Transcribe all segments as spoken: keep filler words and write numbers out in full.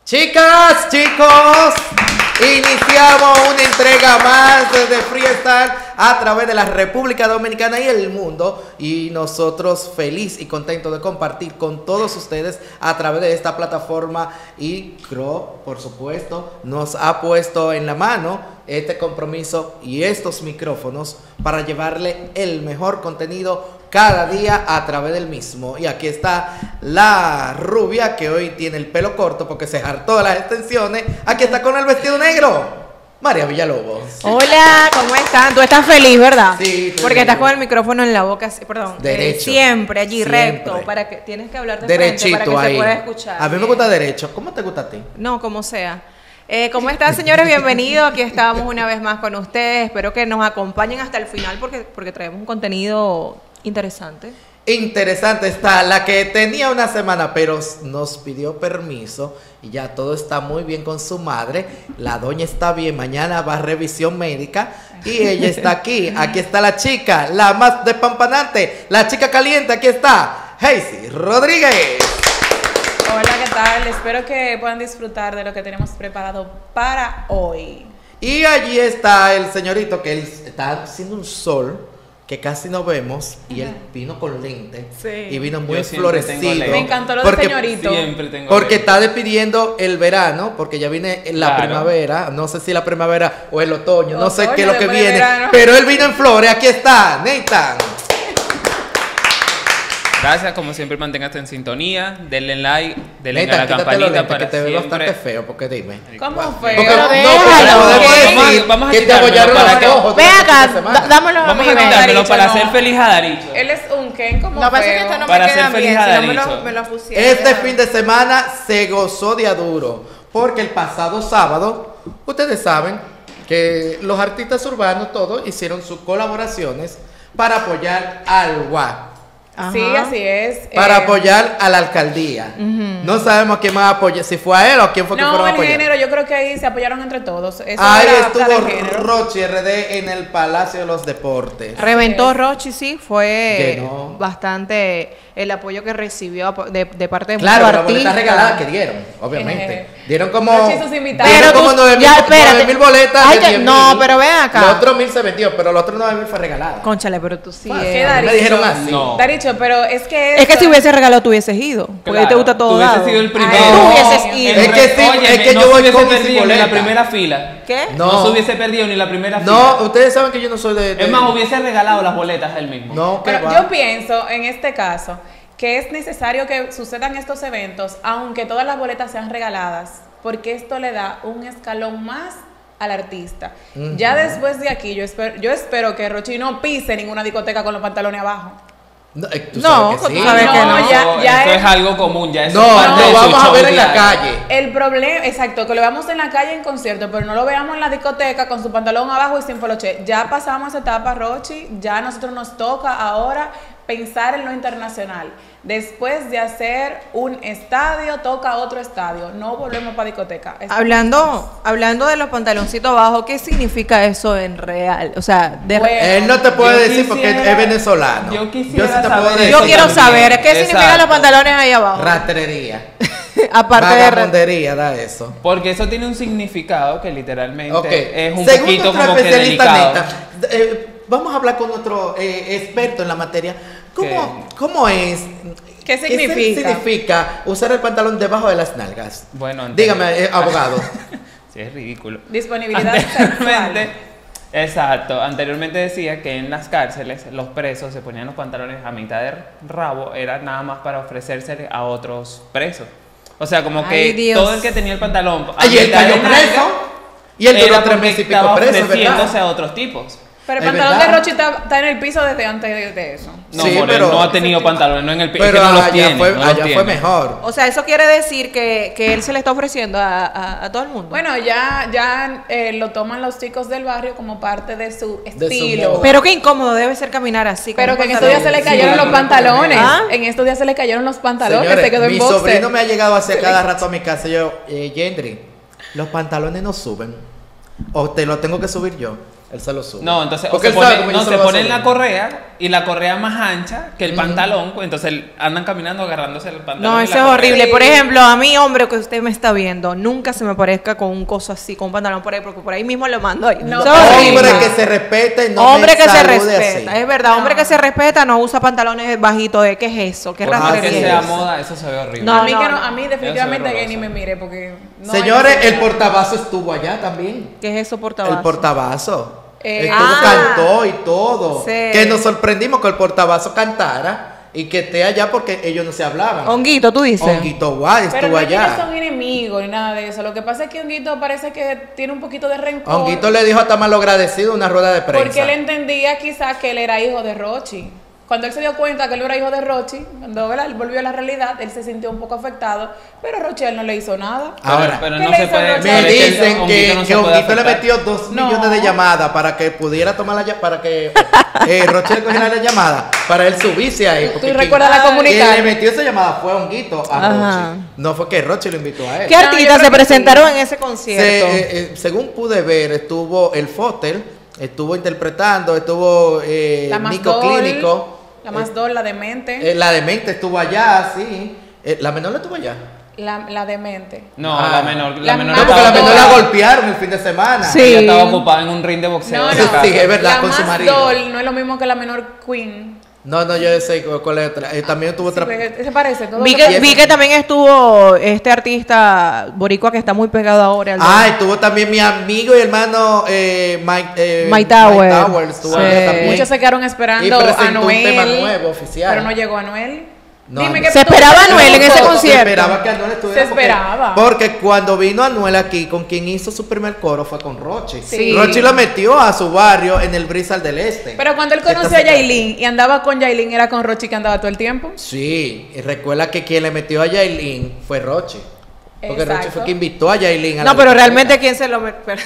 Chicas, chicos, iniciamos una entrega más de Freestyle a través de la República Dominicana y el mundo, y nosotros feliz y contentos de compartir con todos ustedes a través de esta plataforma. Y Crow, por supuesto, nos ha puesto en la mano este compromiso y estos micrófonos para llevarle el mejor contenido cada día a través del mismo. Y aquí está la rubia que hoy tiene el pelo corto porque se hartó de las extensiones. Aquí está con el vestido negro, María Villalobos. Hola, ¿cómo están? Tú estás feliz, ¿verdad? Sí. Porque bien. estás con el micrófono en la boca, perdón. Derecho. Eh, siempre, allí Siempre. recto, para que tienes que hablar de Derechito frente para que ahí. se pueda escuchar. A mí me gusta derecho. ¿Cómo te gusta a ti? No, como sea. Eh, ¿Cómo están, señores? Bienvenidos. Aquí estamos una vez más con ustedes. Espero que nos acompañen hasta el final porque, porque traemos un contenido interesante. Interesante está la que tenía una semana, pero nos pidió permiso y ya todo está muy bien con su madre. La doña está bien, mañana va a revisión médica y ella está aquí. Aquí está la chica, la más despampanante, la chica caliente. Aquí está Hazy Rodríguez. Hola, ¿qué tal? Espero que puedan disfrutar de lo que tenemos preparado para hoy. Y allí está el señorito que él está haciendo un sol que casi no vemos, y él vino con lente, Sí. y vino muy Yo siempre tengo florecido. lente. Me encantó lo porque, de señorito. Siempre tengo Porque lente. está despidiendo el verano, porque ya viene en la Claro. primavera, no sé si la primavera o el otoño, no sé Otoño, qué es lo que después de viene, verano. pero él vino en flores. Aquí está, Nathan. Gracias, como siempre, manténgase en sintonía, denle like, denle a Nathan, la quítate los campanita lentes, para que te veo siempre. bastante feo, porque dime. ¿Cómo Porque- fue? no, Pero porque déjalo, podemos ok. decir Vamos a que te quitármelo abollaron para los que- ojos Ven durante acá, esta semana. da- dámelo a Vamos mí. a ven. quitármelo Daricho, para no. hacer feliz a Daricho. Él es un Ken como No, pasa que feo. esto no Para me ser queda feliz bien, a si no me lo, Daricho. me lo pusieron. Este fin de semana se gozó de a duro, porque el pasado sábado, ustedes saben que los artistas urbanos todos hicieron sus colaboraciones para apoyar al U A, Ajá. Sí, así es. para Eh, apoyar a la alcaldía. No sabemos quién más apoya, si fue a él o quién fue que No, fueron a el apoyar. género, yo creo que ahí se apoyaron entre todos. Eso Ahí era plan de estuvo género. Rochi R D en el Palacio de los Deportes. Reventó Rochi, sí, fue Llenó. bastante el apoyo que recibió de, de parte de Claro, muchos la boleta artistas. regalada que dieron, obviamente. Eh, Dieron como, Rochi y sus invitados. dieron Pero como tú- nueve mil, ya, espérate. nueve mil boletas. Ay, de ya- diez no, mil. pero ven acá. Los otros mil se vendió, pero los otros nueve mil fue regalada. Cónchale, pero tú sí. Ah, eh. ¿qué a mí me Daricho? dijeron así. No. Daricho, pero es que Es que esto- si hubiese regalado, tú hubieses ido. Porque Claro, te gusta todo tú hubieses dado. sido el Ay, primero. tú hubieses No, ido. Es que sí, Óyeme, es que no yo se voy hubiese con mi perdido ni en boleta. la primera fila. ¿Qué? No. No se hubiese perdido ni la primera fila. No, ustedes saben que yo no soy de. de- Es más, hubiese regalado las boletas él mismo. No, que Pero va. yo pienso en este caso que es necesario que sucedan estos eventos, aunque todas las boletas sean regaladas, porque esto le da un escalón más al artista. Ujú. Ya después de aquí, yo espero, yo espero que Rochi no pise ninguna discoteca con los pantalones abajo. No, eh, tú No, sabes que tú sí. sabes que no. ya- ya eso es- es algo común, ya eso No, es parte lo de su vamos a show ver en la diario. calle. El problema, exacto, que lo veamos en la calle en concierto, pero no lo veamos en la discoteca con su pantalón abajo y sin poloche. Ya pasamos esa etapa, Rochi, ya a nosotros nos toca ahora pensar en lo internacional. Después de hacer un estadio, toca otro estadio. No volvemos para discoteca. Es- Hablando, hablando de los pantaloncitos bajos, ¿qué significa eso en real? O sea, de Bueno, Él no te puede Yo decir porque quisiera- es venezolano. yo quisiera sí te saber puedo decir. yo eso quiero también. saber qué significan Exacto. los pantalones ahí abajo. Ratería. Aparte de Vagabundería, da eso. Porque eso tiene un significado que literalmente Ok. es un Según poquito nuestro como que especialista delicado. Neta, eh, vamos a hablar con nuestro eh, experto en la materia. ¿Cómo, ¿Cómo es? ¿Qué significa? significa usar el pantalón debajo de las nalgas? Bueno, antes- Dígame, eh, abogado. Sí, es ridículo. Disponibilidad Anteriormente, sexual. exacto, anteriormente decía que en las cárceles los presos se ponían los pantalones a mitad de rabo, era nada más para ofrecerse a otros presos. O sea, como que Ay, Dios. todo el que tenía el pantalón a Ay, él mitad cayó de nalga preso. Y él duró era tres porque meses y pico estaba preso, ¿verdad? ofreciéndose a otros tipos. Pero el Es pantalón verdad. de Rochi está, está en el piso desde antes de, de eso. No, Sí, por él pero- no ha tenido pantalones, no en el piso, Pero que no los allá, tiene. fue, no los allá fue tiene. mejor. O sea, eso quiere decir que, que él se le está ofreciendo a, a- a todo el mundo. Bueno, ya, ya eh, lo toman los chicos del barrio como parte de su su estilo. moda. Pero qué incómodo debe ser caminar así. con Pero un que en estos días se le pantalón. cayeron Sí, los pantalones. ¿Ah? En estos días se le cayeron los pantalones, Señores, se quedó en mi boxer. sobrino me ha llegado hacia cada rato a mi casa y yo, eh, Gendry, los pantalones no suben. O te los tengo que subir yo. Él se lo sube. No, entonces o Porque se él sabe pone, cómo yo no, se se lo voy a ponen la subir. correa y la correa más ancha que el Ujú. pantalón, pues, entonces el- andan caminando agarrándose el pantalón. No, y eso la es correa. horrible. Sí. Por ejemplo, a mí, hombre, que usted me está viendo, nunca se me parezca con un coso así, con un pantalón por ahí, porque por ahí mismo lo mando ahí. No, Eso es horrible. Hombre que se respeta y no Hombre me que se salude respeta, así. es verdad, hombre No. que se respeta no usa pantalones bajitos. ¿De qué es eso? ¿Qué Por Ah, más que rasguería sea es eso? moda, eso se ve horrible. No, a mí, no, que no, no. a mí Eso definitivamente es que ni horroroso. me mire porque... no hay Señores, el necesidad. portabazo estuvo allá también. ¿Qué es eso, portavasos? El portabazo. Eh, Estuvo, ah. cantó y todo. Sí. Que nos sorprendimos que el portabazo cantara y que esté allá porque ellos no se hablaban. Honguito, tú dices. Honguito Guay Pero estuvo no es que ellos allá. son enemigos ni nada de eso. Lo que pasa es que Honguito parece que tiene un poquito de rencor. Honguito le dijo hasta malagradecido en una rueda de prensa. Porque él entendía quizás que él era hijo de Rochi. Cuando él se dio cuenta que él era hijo de Rochi, cuando ¿verdad? Él volvió a la realidad, él se sintió un poco afectado, pero Rochi a él no le hizo nada. Pero- Ahora, pero ¿qué no le se hizo puede. Rocha? me pero es que dicen Honguito que, no que se puede Honguito le afectar. metió dos No. millones de llamadas para que pudiera tomar la llamada, para que eh, Roche cogiera la llamada, para él subirse ahí. ¿Tú porque recuerdas quien- la comunicar? Quien le metió esa llamada fue Honguito a Ajá. Roche. No fue que Roche lo invitó a él. ¿Qué No, yo artistas creo se que presentaron sí. en ese Se- concierto? eh, eh, según pude ver, estuvo el Fotel, estuvo interpretando, estuvo eh, La más Nico dol, Clínico. La más eh, dol, la demente. eh, la demente estuvo allá, sí. Eh, la menor no estuvo allá. La, la demente. No, Ah. la menor. La, La menor más No, porque la dol. menor la toda. golpearon el fin de semana. Sí. Ella estaba ocupada en un ring de boxeo. No, en no. su casa. Sí, es verdad, La con su más marido. dol no es lo mismo que la menor queen. No, no, yo sé cuál es otra. Eh, también tuvo Sí, otra. pues, se parece. Todo Vi se que, parece. vi que también estuvo este artista boricua que está muy pegado ahora. al- Ah, estuvo también mi amigo y hermano eh, Mike, eh, Mike Tower. Tower estuvo Sí. allá también. Muchos se quedaron Y esperando a presentó un Noel. tema nuevo, oficial. Pero no llegó a Noel. No, Dime no. que Se tú- esperaba tú- Anuel en ese tú- concierto. Se esperaba que Anuel estuviera. Se porque- esperaba. Porque, cuando vino Anuel aquí, con quien hizo su primer coro fue con Rochi. Sí. Rochi lo metió a su barrio en el Brizal del Este. Pero cuando él conoció Entonces, a Yailin y andaba con Yailin, era con Rochi que andaba todo el tiempo. Sí, y recuerda que quien le metió a Yailin fue Rochi. Porque Rochi Exacto. fue quien invitó a Yailin a No, la pero discoteca. realmente quien se lo... me- pero-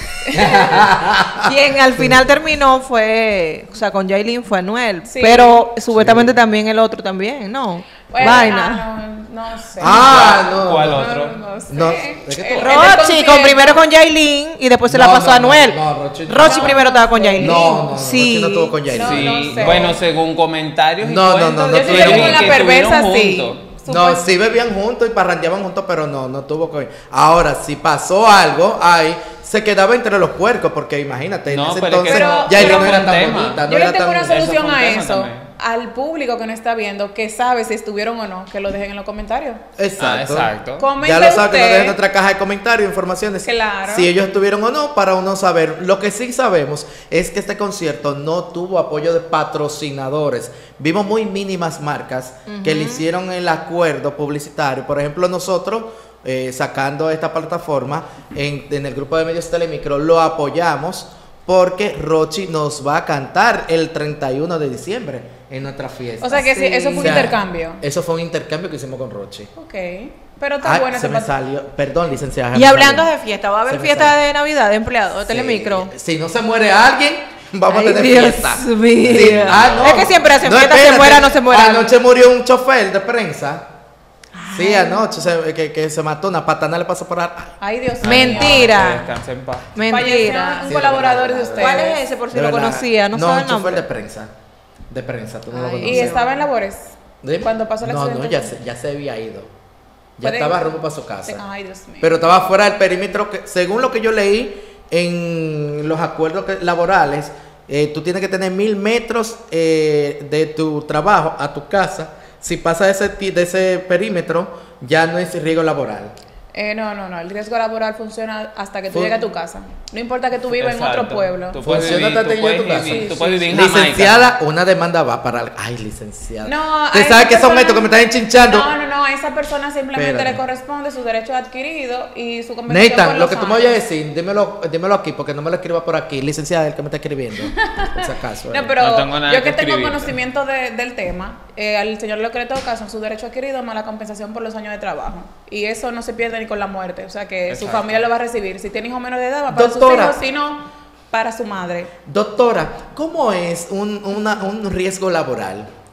quien al final terminó fue... O sea, con Jailin fue Anuel. Sí. Pero supuestamente también el otro también, ¿no? Bueno, Vaina. ah, no, no sé. Ah, no. ¿Cuál no. otro? No, no sé. No, ¿de qué tú El- el hablas? del Rochi, concierto. con primero con Yailin y después se la No, pasó no, a no, Anuel. no, Rochi- Rochi no. primero estaba con Yailin. No, no, no, sí. Rochi no estuvo con Yailin. No, Sí, no sé. bueno, según comentarios y No, no, cuentos, no, no Yo sí tuvieron sé que que una perversa estuvieron sí. juntos. No, Supuest- sí bebían juntos y parrandeaban juntos, pero no, no tuvo que. Ahora, si pasó algo, ahí se quedaba entre los puercos, porque imagínate, No, en ese pero es que entonces eso- Yailin pero no era fue tan un tema. bonita, no Yo le era tengo tan. una solución Eso fue un a tema eso. también. Al público que no está viendo, que sabe si estuvieron o no, que lo dejen en los comentarios. Exacto. Ah, exacto. Comente Ya lo saben, que nos usted. dejen nuestra caja de comentarios, informaciones. Claro. Si ellos estuvieron o no, para uno saber. Lo que sí sabemos es que este concierto no tuvo apoyo de patrocinadores. Vimos muy mínimas marcas que le hicieron el acuerdo publicitario. Por ejemplo, nosotros, eh, sacando esta plataforma en, en el grupo de medios Telemicro, lo apoyamos porque Rochi nos va a cantar el treinta y uno de diciembre en nuestra fiesta. O sea que sí, eso fue O un sea, intercambio. Eso fue un intercambio que hicimos con Rochi. Ok. Pero está Ay, bueno se ese me pat- salió. Perdón, licenciada. Y me hablando salió. de fiesta, ¿va a Se haber me fiesta salió. de Navidad de empleados de Sí. Telemicro? Si no se muere alguien, vamos Ay, a tener Dios fiesta. mío. Sí. Ah, no. Es que siempre hacen fiesta, se espérate. muera, no se muera. Anoche murió un chofer de prensa. Sí, anoche se- que, que se mató, una patana le pasó por ahí. Ay, Dios mío. Mentira. Que descanse en paz. Falleció Mentira. un Sí, colaborador de de verdad, ustedes. ¿Cuál es ese? Por si De lo verdad. conocía, no, no sabe un el chofer nombre. de prensa. De prensa, tú no lo Ay, conoces. Y estaba en labores. Dime. cuando pasó el No, accidente. no, ya se, ya se había ido. Ya Puede- estaba rumbo para su casa. Ay, Dios mío. Pero estaba fuera del perímetro que, según lo que yo leí en los acuerdos que- laborales, eh, tú tienes que tener mil metros eh, de tu trabajo a tu casa. Si pasa de ese, ti- de ese perímetro, ya no es riesgo laboral. Eh, no, no, no. El riesgo laboral funciona hasta que tú Fun- llegues a tu casa. No importa que tú vivas en otro Exacto. pueblo. Tú puedes Funciona vivir, hasta tú que puedes llegue a tu vivir, casa. tú Sí, puedes sí, vivir en Jamaica. Licenciada, una demanda va para... Ay, licenciada. No, Usted a sabe esa que son persona- estos que me están enchinchando. No, no, no. A esa persona simplemente Espérate. le corresponde su derecho adquirido y su compensación por Nathan, lo los que tú me años. vayas a decir, dímelo, dímelo aquí, porque no me lo escriba por aquí. Licenciada, el que me está escribiendo. Por si acaso. No, eh. pero No tengo nada yo que que tengo escribirte. conocimiento de- del tema, eh, al señor lo que le toca son sus derechos adquiridos más la compensación por los años de trabajo. Y eso no se pierde ni con la muerte. O sea que su Exacto. familia lo va a recibir. Si tiene hijos menores de edad, va para Doctora. sus hijos, si no, para su madre. Doctora, ¿cómo es un, una- un riesgo laboral?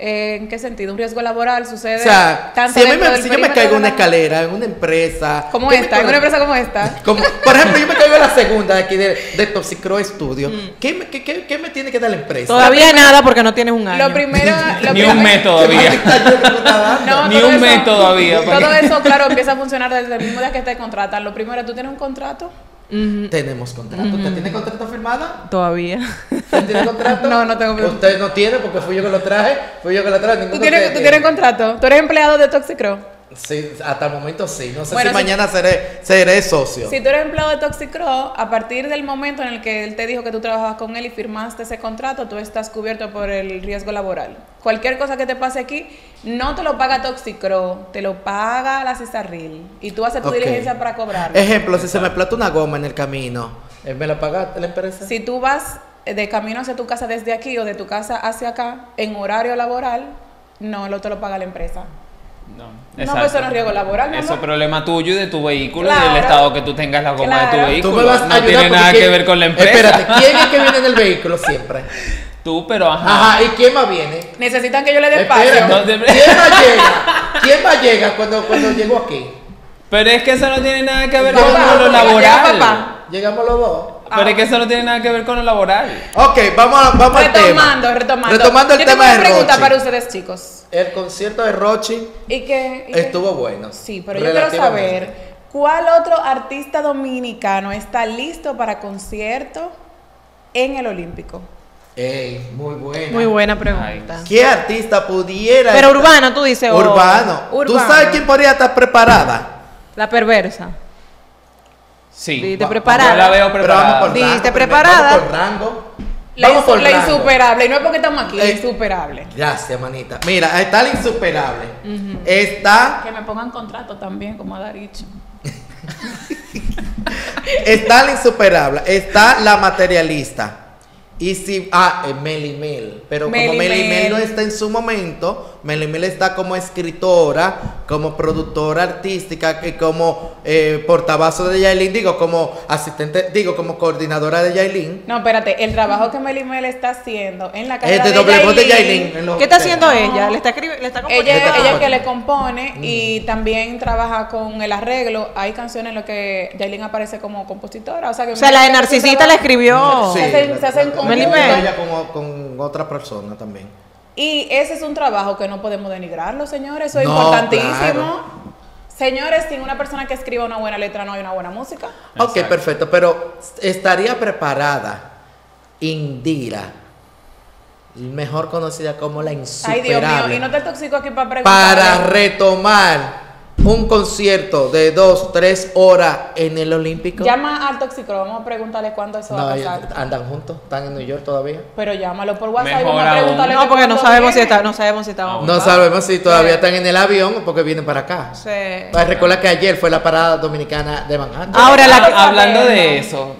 Eh, ¿En qué sentido? Un riesgo laboral sucede O sea, tanto si, a mí dentro me- del si yo me perímetro caigo de en una la- escalera, en una empresa. como ¿qué me esta, en una corre- empresa como esta. Como, por ejemplo, yo me caigo en la segunda de aquí de, de Toxicro Studio. Mm. ¿Qué, me- qué, qué, qué me tiene que dar la empresa? Todavía nada porque no tienes un año. Lo primero, lo Ni un primero- mes todavía. No, Ni todo un eso- mes todavía, Todo para que- eso, claro, empieza a funcionar desde el mismo día que te contratan. Lo primero, ¿tú tienes un contrato? Ujú. Tenemos contrato. ¿Usted tiene contrato firmado? Todavía. ¿Usted tiene contrato? No, no tengo contrato. Usted no tiene porque fui yo que lo traje. Fui yo que lo traje. ¿Tú ninguno tienes, de ¿Tú ustedes tienes contrato? ¿Tú eres empleado de Toxicro? Sí, hasta el momento sí. No sé Bueno, si si- mañana seré, seré socio. Si tú eres empleado de Toxicro, a partir del momento en el que él te dijo que tú trabajabas con él y firmaste ese contrato, tú estás cubierto por el riesgo laboral. Cualquier cosa que te pase aquí, no te lo paga Toxicro, te lo paga la Cisarril. Y tú haces tu Ok. diligencia para cobrarlo. Ejemplo, si se me explota una goma en el camino, ¿eh, ¿me la paga la empresa? Si tú vas de camino hacia tu casa desde aquí o de tu casa hacia acá, en horario laboral, no lo te lo paga la empresa. No, pues exacto. eso no es riesgo laboral, mi Eso es amor. problema tuyo y de tu vehículo y Claro. del estado que tú tengas la goma de Claro. tu Tú vehículo. me vas a no ayudar tiene porque nada ¿quién- que ver con la empresa. Espérate, ¿quién es que viene en el vehículo siempre? Tú, pero ajá. Ajá, ¿y quién más viene? Necesitan que yo le dé Espérate, espacio. No, de- ¿quién más llega? ¿Quién más llega cuando, cuando llego aquí? Pero es que eso no tiene nada que ver Papá, con lo porque llega laboral. papá. Llegamos los dos. Pero es que eso no tiene nada que ver con lo laboral. Ok, vamos, a- vamos al tema. Retomando, retomando. Retomando el Yo tema tengo de una pregunta Rochi. para ustedes, chicos. El concierto de Rochi ¿Y qué? y qué? estuvo bueno. Sí, pero yo quiero relativamente. saber, ¿cuál otro artista dominicano está listo para concierto en el Olímpico? Ey, muy buena. Muy buena pregunta. ¿Qué artista pudiera Pero estar- urbano, tú dices. o- Urbano. ¿Tú Urbano. sabes quién podría estar preparada? La perversa. Sí. Dite Va- preparada. Yo la veo Pero vamos preparada. por Dijiste rango, preparada. Vamos por rango. La, Vamos insu- por la rango. insuperable. Y no es porque estamos aquí, la Eh, insuperable. Gracias, manita. Mira, está la insuperable. Está, Que me pongan contrato también, como ha Daricho. está la insuperable. Está la materialista. Y si, ah, eh, Meli Mel. Pero como Meli Meli Mel no Mel. está en su momento, Meli Mel está como escritora, como productora artística y como eh, portavasos de Yailin, digo, como asistente, digo, como coordinadora de Yailin. No, espérate, el trabajo que Meli Mel está haciendo en la carrera Es de de doble voz de Yailin, Yailin. en los ¿Qué está hoteles. haciendo ella? ¿Le está escribiendo? ¿Le está componiendo? Ella, Está ella es que componiendo. le compone Mm. y también trabaja con el arreglo. Hay canciones en las que Yailin aparece como compositora. O sea, que O sea, la de Meli Mel Narcisita la trabaja- escribió. Se hacen- se hacen la- con- Meli la- Mel. ella con, con otra persona también. Y ese es un trabajo que no podemos denigrarlo, señores. Eso es No, importantísimo. claro. Señores, sin una persona que escriba una buena letra no hay una buena música. Ok, Exacto. perfecto, pero estaría preparada Indira, mejor conocida como la Ay, insuperable, Dios mío. Y no te toxico aquí para preguntar. para retomar un concierto de dos, tres horas en el Olímpico. Llama al Toxicro. Vamos a preguntarle cuándo eso va No, a ellos pasar. andan juntos, están en New York todavía. Pero llámalo por WhatsApp y Mejor vamos a aún. preguntarle. No, de porque no cuándo sabemos si viene. está, no sabemos si estamos. No sabemos si todavía están en el avión o porque vienen para acá. Sí. Pues recuerda que ayer fue la parada dominicana de Manhattan. Ahora la Quiero Hablando saberlo. de eso,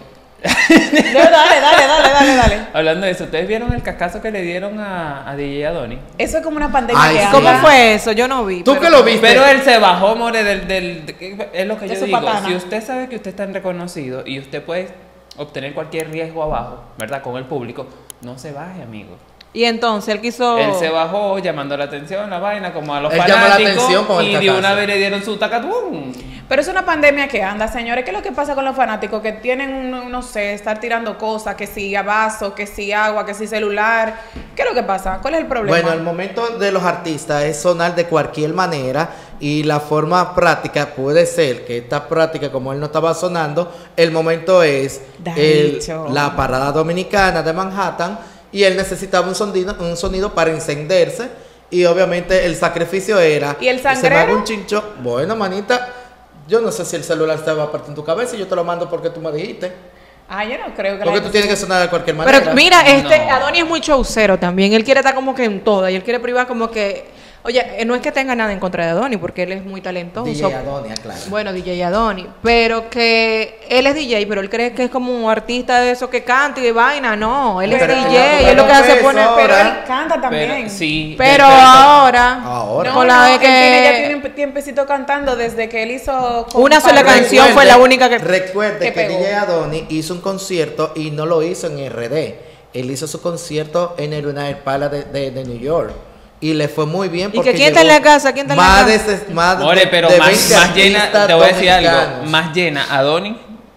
No, dale, dale, dale, dale, dale. hablando de eso, ¿ustedes vieron el cascazo que le dieron a, a D J Adoni? Eso es como una pandemia Ay, que sí. ¿Cómo anda. fue eso? Yo no vi. ¿Tú pero- que lo viste? Pero él se bajó, more, del, del, de- es lo que De yo su digo. patana. Si usted sabe que usted es tan reconocido y usted puede obtener cualquier riesgo abajo, ¿verdad? Con el público, no se baje, amigo. Y entonces él quiso. Él se bajó llamando la atención, la vaina, como a los Él llama la fanáticos atención con el y de cacazo. una vez le dieron su tacatún. Pero es una pandemia que anda, señores. ¿Qué es lo que pasa con los fanáticos? Que tienen, un- no sé, estar tirando cosas, que si a vaso, que si agua, que si celular. ¿Qué es lo que pasa? ¿Cuál es el problema? Bueno, el momento de los artistas es sonar de cualquier manera y la forma práctica puede ser que esta práctica, como él no estaba sonando, el momento es el- Daricho. la parada dominicana de Manhattan y él necesitaba un sonido, un sonido para encenderse y obviamente el sacrificio era... ¿Y el se me sangrero? haga un chincho. Bueno, manita, yo no sé si el celular se va a partir en tu cabeza y yo te lo mando porque tú me dijiste. Ah, yo no creo que Porque la tú tienes que sonar de cualquier manera. Pero mira, este No. Adonis es muy showcero también. Él quiere estar como que en toda. Y él quiere privar como que. Oye, eh, no es que tenga nada en contra de Adonis, porque él es muy talentoso. D J Adonia, claro. Bueno, D J Adonis. Pero que él es D J, pero él cree que es como un artista de eso que canta y de vaina. No, él Pero es él D J. no Y es lo que hace eso poner. Pero ahora. él canta también. Pero, sí, Pero perfecto. ahora. Ahora. No, con la no, de él que- tiene, ya tiene un tiempecito cantando desde que él hizo... con Una sola Pablo. canción fue la única que- Recuerde que que, pegó. D J Adonis hizo un concierto y no lo hizo en R D. Él hizo su concierto en el United Palace de, de- de New York. y le fue muy bien. ¿Y porque que quién está en llegó la casa? ¿Quién está en la más casa? De, ses- más de- More, pero de más, veinte más llena, artistas te voy a decir algo, dominicanos. más llena a Donny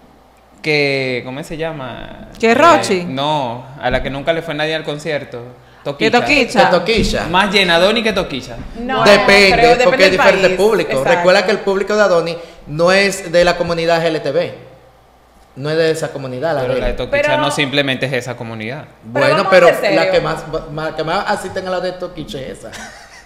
que, ¿cómo se llama? ¿Que Eh, Rochi? No, a la que nunca le fue nadie al concierto. ¿Que Toquicha. Toquicha? De Toquilla. Más llena a Donny que Toquicha. No, Depende, pero porque es del diferente país. público. Exacto. Recuerda que el público de Adoni no es de la comunidad L G T B. No es de esa comunidad. La Pero de la de él. Toquicha Pero- no simplemente es esa comunidad. Pero Bueno, vamos a pero ser serios. la que más, más- que más asisten a la de Toquicha es esa.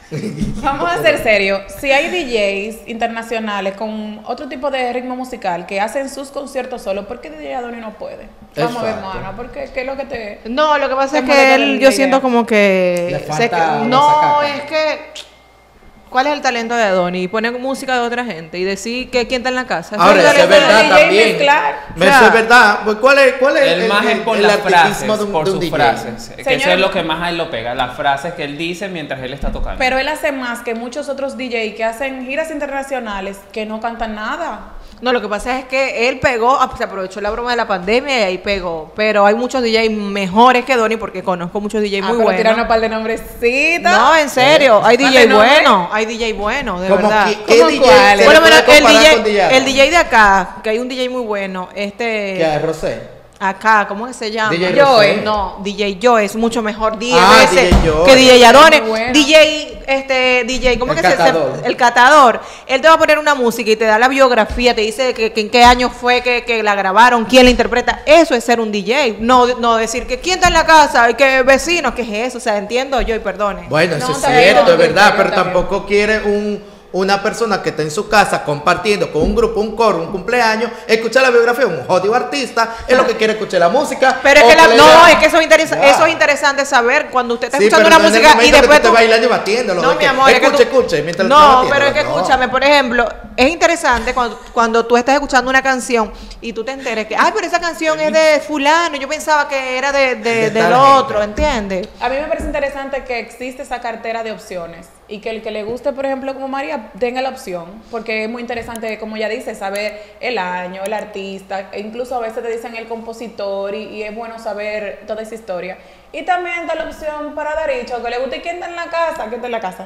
Vamos a ser serios. Si hay D Js internacionales con otro tipo de ritmo musical que hacen sus conciertos solos, ¿por qué D J Adoni no puede? Vamos a ver, Exacto. mano, porque ¿qué es lo que te...? No, lo que pasa es Estamos que de él, la yo idea. siento como que... Le sé que- falta no, masacaca. es que... ¿Cuál es el talento de Donny? Poner música de otra gente y decir que quién está en la casa. Eso Ahora, es eso el es talento de verdad D J también. mezclar. Me- O sea, Eso es verdad. Pues, ¿Cuál es, cuál es El más es por las frases, artitismo de un- por de un sus D J? frases. Que eso Señor- es lo que más a él lo pega, las frases que él dice mientras él está tocando. Pero él hace más que muchos otros D J que hacen giras internacionales que no cantan nada. No, lo que pasa es que él pegó, ah, se aprovechó la broma de la pandemia y ahí pegó. Pero hay muchos D Js mejores que Donny porque conozco muchos D Js Ah, muy pero tiraron buenos. un par de nombrecitos. No, en serio, hay Dale D J nombre. buenos, hay D J buenos, de ¿Cómo verdad. qui- ¿Qué ¿Cómo D J cuáles? se Por lo le menos puede el comparar con D J, D J? el D J de acá, que hay un D J muy bueno, ¿Qué este es, Rosé? acá, ¿cómo es que se llama? D J Joe. Rosé. No, D J Joe es mucho mejor diez Ah, veces D J Joe. que D J Adones. Muy bueno. D J, este, D J, ¿cómo El es que se- catador. se, el catador? Él te va a poner una música y te da la biografía, te dice que, que en qué año fue que, que la grabaron, quién la interpreta. Eso es ser un D J. No, no decir que quién está en la casa, y que vecinos, ¿qué es eso? O sea, entiendo yo y perdone. Bueno, No, eso es está bien, cierto, no, es verdad, está pero bien. tampoco quiere un, una persona que está en su casa compartiendo con un grupo, un coro, un cumpleaños, escuchar la biografía de un jodido artista, es lo que quiere escuchar la música. Pero es o que la, le no, diga- es que eso es, interesa- Ya. eso es interesante saber cuando usted está Sí, escuchando pero una no en el música y momento que después tú tú- estés bailando y batiendo. No, mi amor, es que escuche, tú- escuche, mientras tú No, estás batiendo, pero es que no. escúchame, por ejemplo, es interesante cuando, cuando tú estás escuchando una canción y tú te enteres que, ay, pero esa canción es de fulano, yo pensaba que era de, de, De del tal otro, gente. ¿entiendes? A mí me parece interesante que existe esa cartera de opciones y que el que le guste, por ejemplo, como María, tenga la opción, porque es muy interesante, como ya dice, saber el año, el artista, e incluso a veces te dicen el compositor y, y es bueno saber toda esa historia. Y también da la opción para Daricho, que le guste quién está en la casa, quién está en la casa.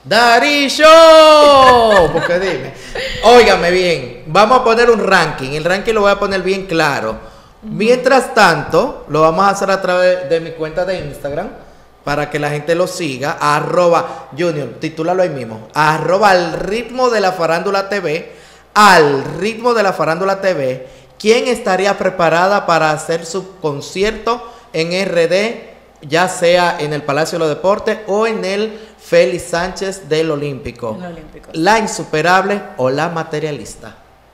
Darillo, porque dime, óigame bien, vamos a poner un ranking, el ranking lo voy a poner bien claro. Mientras tanto, lo vamos a hacer a través de mi cuenta de Instagram para que la gente lo siga, arroba Junior, titúlalo ahí mismo, arroba al ritmo de la farándula T V, al ritmo de la farándula T V, ¿quién estaría preparada para hacer su concierto en R D, ya sea en el Palacio de los Deportes o en el Félix Sánchez del Olímpico? En el Olímpico. La insuperable o la materialista.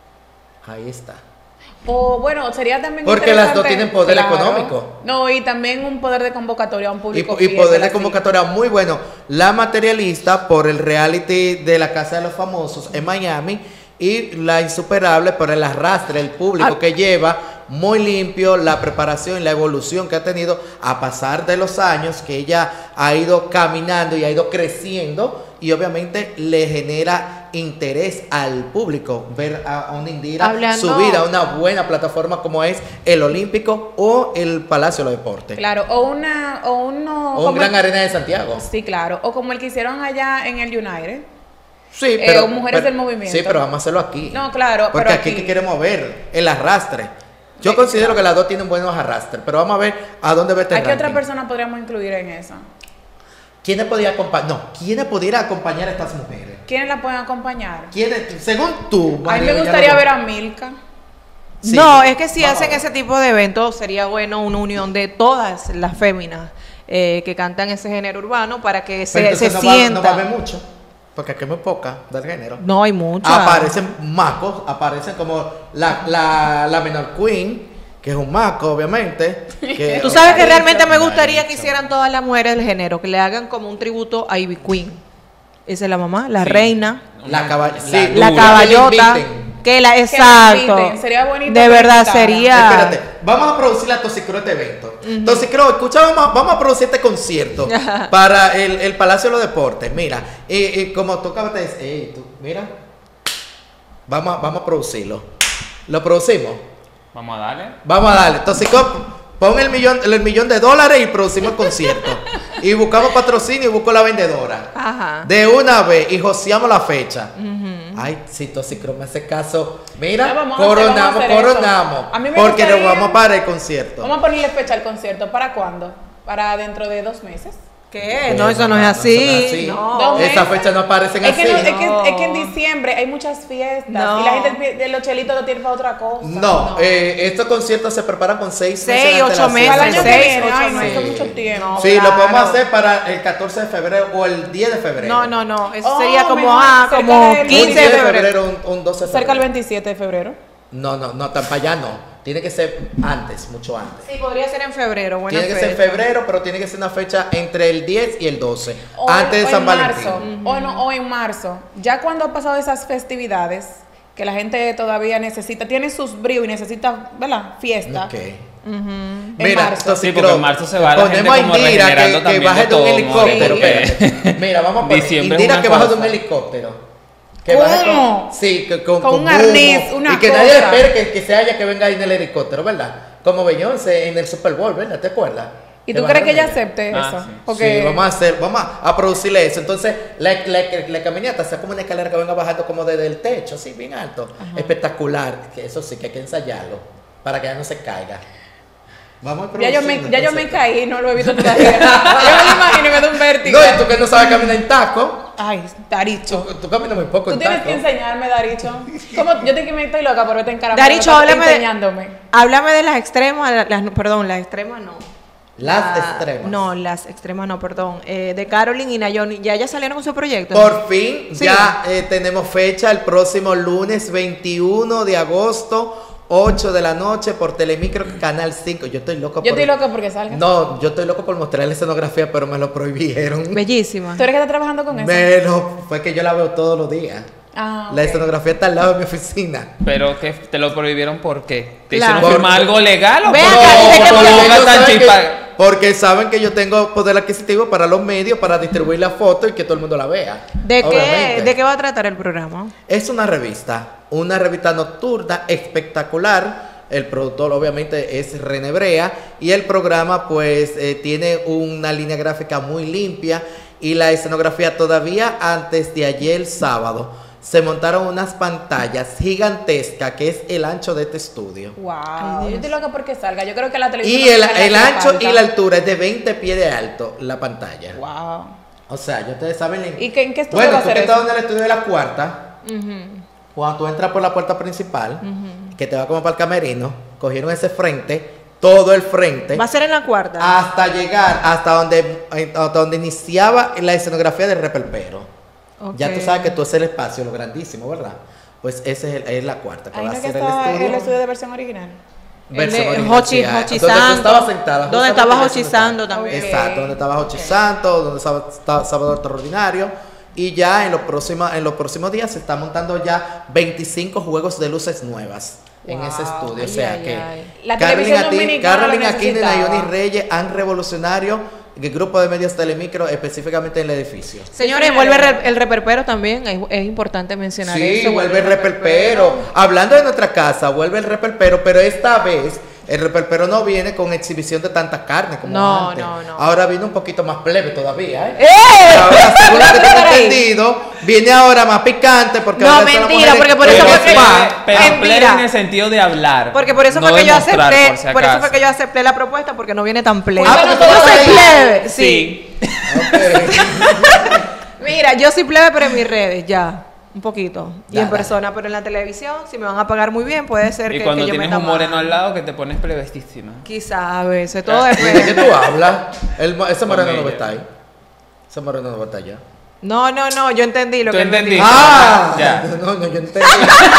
Ahí está. O bueno, sería también Porque las dos interesante- tienen poder económico. No, y también un poder de convocatoria a un Y, público. y fiel poder que de la siga. convocatoria muy bueno. La materialista por el reality de la Casa de los Famosos en Miami. Y la insuperable por el arrastre, el público Ah. que lleva muy limpio, la preparación y la evolución que ha tenido a pasar de los años, que ella ha ido caminando y ha ido creciendo. Y obviamente le genera interés al público ver a una Indira Hablando- subir a una buena plataforma como es el Olímpico o el Palacio de los Deportes. Claro, o una, o uno. O un como Gran el- Arena de Santiago. Sí, claro. O como el que hicieron allá en el United. Sí, Eh, pero. o Mujeres pero- del Movimiento. Sí, pero vamos a hacerlo aquí. No, claro, Porque pero aquí, aquí- que queremos ver el arrastre. Yo Sí, considero claro. que las dos tienen buenos arrastres, pero vamos a ver a dónde va este ¿A qué otra ranking. persona podríamos incluir en esa? ¿Quiénes podría acompañar? No, ¿quiénes pudiera acompañar a estas mujeres? ¿Quiénes la pueden acompañar? ¿Quiénes, según tú, A mí María me gustaría Villalobos? ver a Milka. Sí. No, es que si Vamos a hacen ver. ese tipo de eventos, sería bueno una unión de todas las féminas eh, que cantan ese género urbano para que Pero se, entonces se no va, sienta. no va a haber mucho, porque aquí es muy poca del género. No hay muchas. Aparecen macos, aparecen como la, la, la menor queen, que es un maco, obviamente. Que, Tú sabes que Daricho. realmente me gustaría que Daricho. hicieran todas las mujeres del género, que le hagan como un tributo a Ivy Queen. Esa es la mamá, la Sí. reina, La, caball sí, la dura, caballota. que la inviten. Que la, la exacto. inviten, sería bonito De que verdad invitaran. sería. Espérate, vamos a producir la Toxicro este evento. Toxicro, escucha, vamos, a- vamos a producir este concierto para el, el Palacio de los Deportes. Mira, y, y como tú acabas de decir, ey, tú, mira, vamos, a- vamos a producirlo. ¿Lo producimos? Vamos a darle. Vamos a darle. Toxicro, pon el millón, el millón de dólares y producimos el concierto. y buscamos patrocinio y busco la vendedora. Ajá. De una vez y joseamos la fecha. Ay, si Toxicro me hace caso, mira, Ya vamos a hacer- coronamos, vamos a hacer eso. coronamos. A mí me Porque nos gustaría- vamos para el concierto. Vamos a ponerle fecha al concierto. ¿Para cuándo? ¿Para dentro de dos meses? ¿Qué? No, eso no es así. No. Dos Esas meses. fechas no aparecen Es así. que, no- es, que, No. es que en diciembre hay muchas fiestas No. y la gente pi- de los chelitos lo tiene para otra cosa. No, eh, estos conciertos se preparan con seis Seis, meses de ocho antelación. meses, Para el año que seis, viene, ocho ay, no, meses. eso es mucho tiempo. No. Sí, lo Claro. podemos hacer para el catorce de febrero o el diez de febrero. No, no, no. Eso Oh, sería como, mejor, ah, cerca como del Un quince diez de febrero. un, un doce de febrero. Cerca del veintisiete de febrero. No, no, no, tan para allá no. Tiene que ser antes, mucho antes. Sí, podría ser en febrero. Buena Tiene que ser en fecha. febrero, pero tiene que ser una fecha entre el diez y el doce. O, antes o de San en Valentín. marzo, o, no, o en marzo. Ya cuando ha pasado esas festividades, que la gente todavía necesita, tiene sus bríos y necesita, ¿verdad? Fiesta. Ok. En Mira, marzo. entonces, Sí, porque creo- en marzo se va la gente ponemos a como Indira regenerando que, que también baje de de un todo, helicóptero. more, espérate. Mira, vamos a poner Diciembre es Indira una que baje de cosa. un helicóptero. Que ¿Cómo? baje con, sí, que, con, Con un humo, arnés, una y que cosa. nadie espere que, que se haya que venga ahí en el helicóptero, ¿verdad? Como Beyoncé en el Super Bowl, ¿verdad? ¿Te acuerdas? ¿Y Que tú crees que ella bajaron acepte Ah, eso? sí. Porque Sí, vamos a hacer, vamos a, a producirle eso. Entonces, la, la, la caminata sea como una escalera que venga bajando como desde el techo, así bien alto. Espectacular. Que eso sí, que hay que ensayarlo para que ella no se caiga. Vamos a ya yo me, producirlo, ya yo me entonces. caí, no lo he visto todavía. yo me lo imagino y me da un vértigo. No, y tú que no sabes caminar en taco. Ay, Daricho. Tú, tú caminas muy poco Tú en tienes taco. que enseñarme, Daricho. ¿Cómo? Yo te que me estoy loca por verte en cara. Daricho, háblame de- enseñándome. Háblame de las extremas, las, las- perdón, las extremas no. Las La- extremas. No, las extremas no, perdón. Eh, de Caroline y Nayoni, ¿ya ya salieron con su proyecto? Por fin, Sí. ya eh, tenemos fecha el próximo lunes veintiuno de agosto, ocho de la noche por Telemicro, Canal cinco. Yo estoy loco Yo por... estoy loca porque salga. No, yo estoy loco por mostrar la escenografía, pero me lo prohibieron. Bellísima. ¿Tú eres que estás trabajando con eso? Me lo- fue que yo la veo todos los días. Ah, La ok. escenografía está al lado de mi oficina. Pero que te lo prohibieron ¿por qué? ¿Te Claro. hicieron firmar algo legal o Ve por acá, ¿y de qué por modo? boca ellos tan saben chispa? que- porque saben que yo tengo poder adquisitivo para los medios, para distribuir la foto y que todo el mundo la vea. ¿De qué, Obviamente. ¿De qué va a tratar el programa? Es una revista, una revista nocturna espectacular. El productor obviamente es René Brea y el programa pues eh, tiene una línea gráfica muy limpia y la escenografía todavía antes de ayer sábado se montaron unas pantallas gigantescas que es el ancho de este estudio. Wow. Yo estoy loca porque salga. Yo creo que la televisión. Y el, no el le hace ancho falta. y la altura es de veinte pies de alto la pantalla. Wow. O sea, ya ustedes saben. la- ¿Y qué- en qué estudio Bueno, va a tú ser que estás eso? en el estudio de la cuarta, cuando tú entras por la puerta principal, que te va como para el camerino, cogieron ese frente, todo el frente, Va a ser en la cuarta. hasta llegar hasta donde, hasta donde iniciaba la escenografía del repelpero. Ya tú Ok. sabes que tú es el espacio, lo grandísimo, ¿verdad? Pues ese es, el- es la cuarta, que Ahí va no a es que ser está el estudio. el estudio de versión original. El Versión de original, Hochi, sí, ah, Hochi donde tú Santo. estabas sentada, Donde justamente estaba en ese Hochi lugar. Santo también. Exacto, donde estaba Hochi Santo, donde estaba, estaba Sábado Extraordinario. Y ya en los, próximos, en los próximos días se está montando ya veinticinco juegos de luces nuevas en Wow. ese estudio. Ay, o sea ay, que ay. La Carolina televisión Aquino- dominicana Carolina lo Aquino y necesitaba. Nayoni Reyes han revolucionario el grupo de medios Telemicro, específicamente en el edificio. Señores, vuelve el, re- el reperpero también. Es, es importante mencionar Sí, eso. vuelve el repelpero. Hablando de nuestra casa, vuelve el repelpero, pero esta vez el repelpero no viene con exhibición de tanta carne como No, antes. no, no. Ahora viene un poquito más plebe todavía, ¿eh? ¡Eh! Ahora, según lo que tengo Por ahí. entendido, viene ahora más picante porque No, ahora son las mentira, mujeres porque por que eso van fue que- spa. Pero Mentira. plebe en el sentido de hablar. Porque por eso no fue que de yo mostrar, acepté, por si por, eso acaso. fue que yo acepté la propuesta porque no viene tan plebe. Ah, porque tú yo vas soy ahí. plebe, sí. Sí. Ok. Mira, yo soy plebe pero en mis redes ya, un poquito. Y Ya, en dale. persona, pero en la televisión, si me van a pagar muy bien, puede ser Y que, cuando que yo tienes meta un moreno mano. al lado que te pones plebestísima. Quizá a veces, todo ¿De qué depende. tú hablas? El mo- ese moreno no va a ella. estar ahí. Ese moreno no va a estar allá. No, no, no, yo entendí lo Tú que entendiste. Ah, Ya. no, no, yo entendí.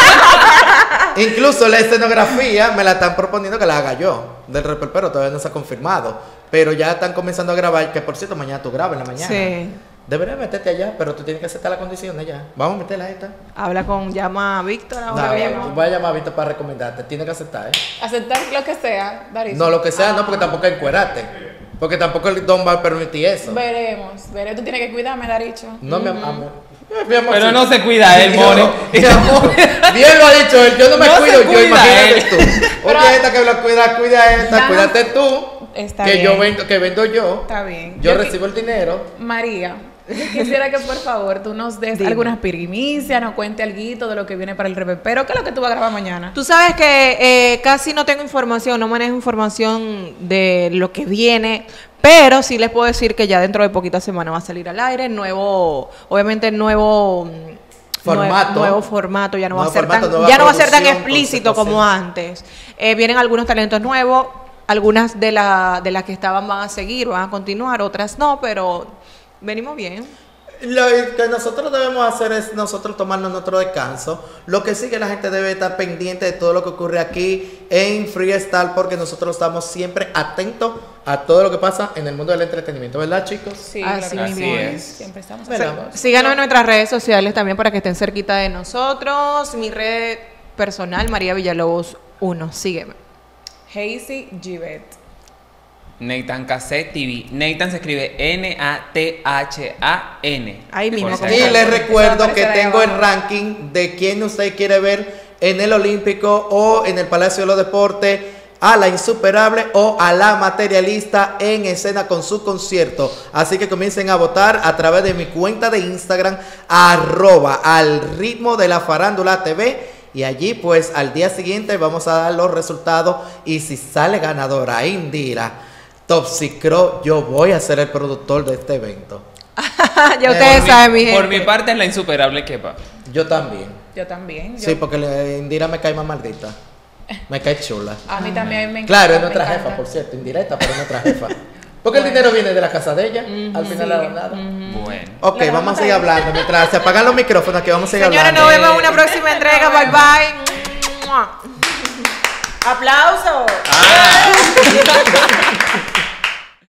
Incluso la escenografía me la están proponiendo que la haga yo, del repelpero, todavía no se ha confirmado. Pero ya están comenzando a grabar, que por cierto, mañana tú grabas en la mañana. Sí. Deberías meterte allá, pero tú tienes que aceptar las condiciones ya. Vamos a meterla a esta. Habla con, llama a Víctor No, ahora mismo. tú vas a llamar a Víctor para recomendarte. Tienes que aceptar, ¿eh? Aceptar lo que sea, Daricho. No, lo que sea, no, porque tampoco encuerate. Porque tampoco el don va a permitir eso. Veremos, veremos. Tú tienes que cuidarme, Daricho. No, mi amor. Mi amor, Pero sí. no se cuida él, Yo- more. mi amor, bien lo ha dicho él, yo no me No se cuido, yo cuida imagínate él. tú. Oye, esta que lo cuida, cuida esta, Vamos. cuídate tú. Está que bien. yo vendo, que vendo yo. Está bien. Yo Yo recibo el dinero. María, yo quisiera que por favor tú nos des Dime. algunas primicias, nos cuente algo de lo que viene para el repepero. ¿Qué es lo que tú vas a grabar mañana? Tú sabes que eh, casi no tengo información, no manejo información de lo que viene, pero sí les puedo decir que ya dentro de poquitas semanas va a salir al aire, nuevo, obviamente nuevo mm, Formato. nue- nuevo formato, ya no va a Nuevo ser formato, tan, nueva ya no va a ser tan producción, explícito concepto, como sí. antes. Eh, vienen algunos talentos nuevos, algunas de la, de las que estaban van a seguir, van a continuar, otras no, pero venimos bien. Lo que nosotros debemos hacer es nosotros tomarnos nuestro descanso. Lo que sí que la gente debe estar pendiente de todo lo que ocurre aquí en Freestyle, porque nosotros estamos siempre atentos a todo lo que pasa en el mundo del entretenimiento, ¿verdad, chicos? Sí, Así claro que mismo sí. es. Siempre estamos Bueno, activos. Síganos en nuestras redes sociales también para que estén cerquita de nosotros. Mi red personal, María Villalobos uno. Sígueme. Hazy Givet. Nathan Cassette T V. Nathan se escribe N A T H A N. Ahí mismo, Por si como Y acaso. les Eso va recuerdo a que aparecer ahí tengo el abajo. ranking de quién usted quiere ver en el Olímpico o en el Palacio de los Deportes, a la insuperable o a la materialista en escena con su concierto. Así que comiencen a votar a través de mi cuenta de Instagram, arroba al ritmo de la farándula T V. Y allí pues al día siguiente vamos a dar los resultados. Y si sale ganadora Indira Topsicro, yo voy a ser el productor de este evento. Ya ustedes Por saben, mi- mi gente. Por mi parte es la insuperable Kepa. Yo también. Yo también. Yo- Sí, porque le- Indira me cae más maldita. Me cae chula. A mí también me encanta. Claro, es me nuestra encanta. jefa, por cierto, indirecta, pero es nuestra jefa. Porque el dinero viene de la casa de ella, al final de la jornada. Bueno. Ok, La vamos vamos a seguir a- hablando. Mientras se apagan los micrófonos, que vamos a seguir Señores, hablando. nos vemos en una próxima entrega. Bye bye. Aplausos. Ah.